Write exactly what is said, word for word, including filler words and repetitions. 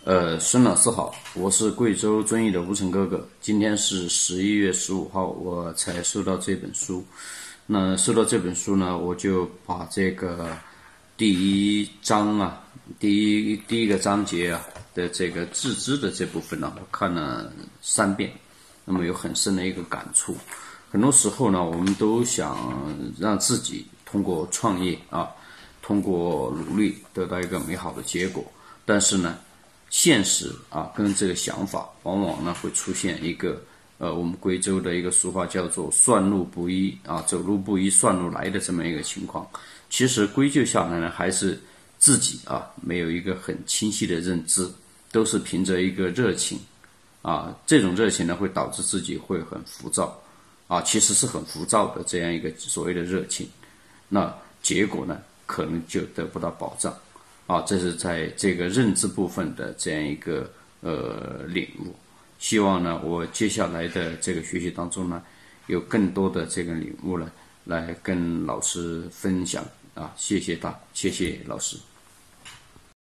呃，孙老师好，我是贵州遵义的吴成哥哥。今天是十一月十五号，我才收到这本书。那收到这本书呢，我就把这个第一章啊，第一第一个章节啊的这个自知的这部分呢，我看了三遍，那么有很深的一个感触。很多时候呢，我们都想让自己通过创业啊，通过努力得到一个美好的结果，但是呢，现实啊，跟这个想法往往呢会出现一个呃，我们贵州的一个俗话叫做算路不一啊，走路不一算路来的这么一个情况。其实归咎下来呢，还是自己啊没有一个很清晰的认知，都是凭着一个热情啊，这种热情呢会导致自己会很浮躁啊，其实是很浮躁的这样一个所谓的热情，那结果呢可能就得不到保障。啊，这是在这个认知部分的这样一个呃领悟。希望呢，我接下来的这个学习当中呢，有更多的这个领悟呢，来跟老师分享啊。谢谢大，谢谢老师。